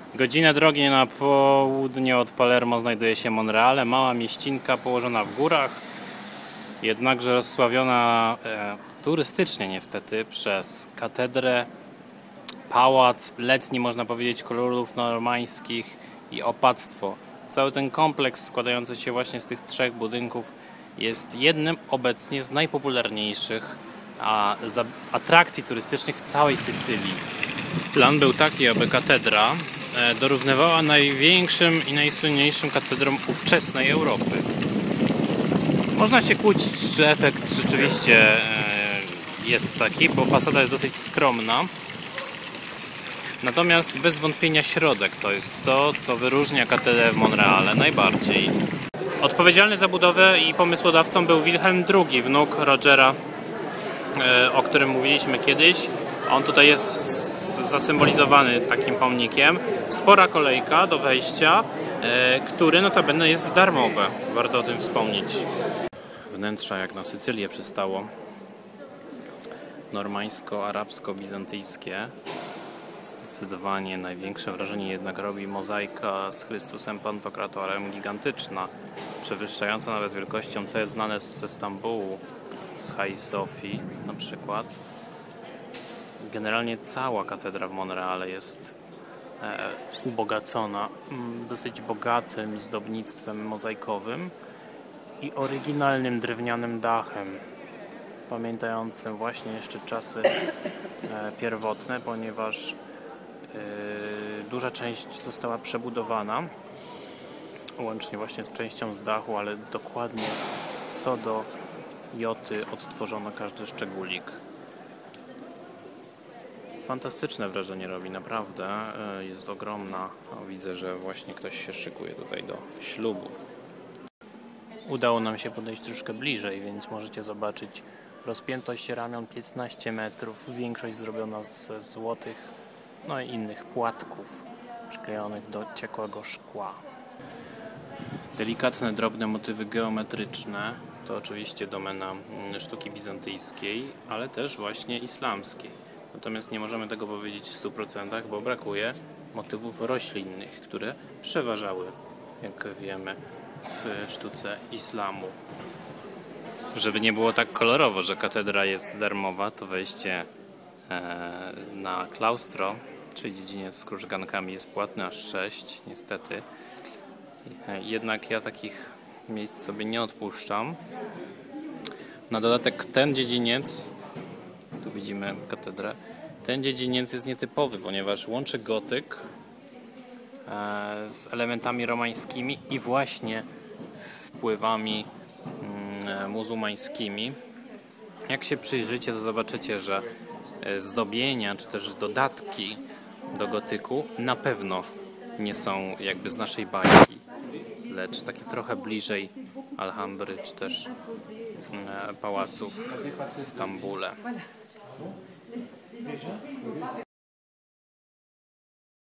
Godzinę drogi na południe od Palermo znajduje się Monreale, mała mieścinka położona w górach, jednakże rozsławiona turystycznie niestety przez katedrę, pałac letni, można powiedzieć, kolorów normańskich i opactwo. Cały ten kompleks składający się właśnie z tych trzech budynków jest jednym obecnie z najpopularniejszych atrakcji turystycznych w całej Sycylii. Plan był taki, aby katedra dorównywała największym i najsłynniejszym katedrom ówczesnej Europy. Można się kłócić, czy efekt rzeczywiście jest taki, bo fasada jest dosyć skromna. Natomiast bez wątpienia środek to jest to, co wyróżnia katedrę w Monreale najbardziej. Odpowiedzialny za budowę i pomysłodawcą był Wilhelm II, wnuk Rogera, o którym mówiliśmy kiedyś. On tutaj jest zasymbolizowany takim pomnikiem. Spora kolejka do wejścia, który notabene jest darmowe. Warto o tym wspomnieć. Wnętrza jak na Sycylię przystało. Normańsko-arabsko-bizantyjskie. Zdecydowanie największe wrażenie jednak robi mozaika z Chrystusem Pantokratorem, gigantyczna, przewyższająca nawet wielkością te znane ze Stambułu, z Hagia Sofii na przykład. Generalnie cała katedra w Monreale jest ubogacona dosyć bogatym zdobnictwem mozaikowym i oryginalnym drewnianym dachem, pamiętającym właśnie jeszcze czasy pierwotne, ponieważ duża część została przebudowana, łącznie właśnie z częścią z dachu, ale dokładnie co do joty odtworzono każdy szczególik. Fantastyczne wrażenie robi, naprawdę. Jest ogromna. Widzę, że właśnie ktoś się szykuje tutaj do ślubu. Udało nam się podejść troszkę bliżej, więc możecie zobaczyć rozpiętość ramion 15 metrów. Większość zrobiona ze złotych, no i innych płatków przyklejonych do ciekłego szkła. Delikatne, drobne motywy geometryczne to oczywiście domena sztuki bizantyjskiej, ale też właśnie islamskiej. Natomiast nie możemy tego powiedzieć w 100%, bo brakuje motywów roślinnych, które przeważały, jak wiemy, w sztuce islamu. Żeby nie było tak kolorowo, że katedra jest darmowa, to wejście na klaustro, czyli dziedziniec z krużgankami, jest płatne, aż 6, niestety. Jednak ja takich miejsc sobie nie odpuszczam. Na dodatek ten dziedziniec, tu widzimy katedrę, ten dziedziniec jest nietypowy, ponieważ łączy gotyk z elementami romańskimi i właśnie wpływami muzułmańskimi. Jak się przyjrzycie, to zobaczycie, że zdobienia czy też dodatki do gotyku na pewno nie są jakby z naszej bajki, lecz takie trochę bliżej Alhambry czy też pałaców w Stambule.